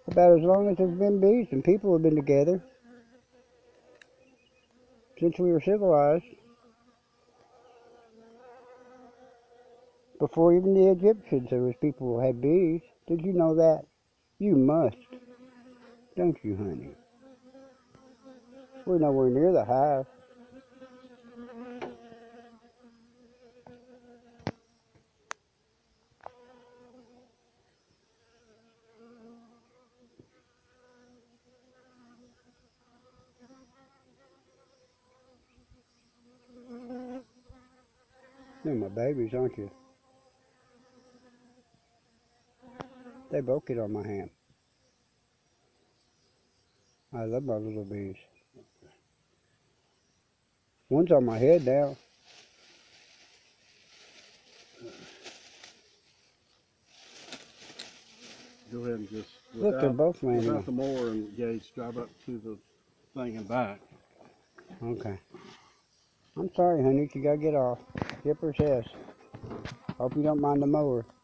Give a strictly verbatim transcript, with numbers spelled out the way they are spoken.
About as long as there's been bees and people have been together. Since we were civilized. Before even the Egyptians, there was people who had bees. Did you know that? You must. Don't you, honey? We're nowhere near the hive. They're my babies, aren't you? They both get on my hand. I love my little bees. One's on my head now. Go ahead and just, Look, they're without, both landing. without the mower and gauge, drive up to the thing and back. Okay. I'm sorry, honey. You gotta get off. Skipper says. Hope you don't mind the mower.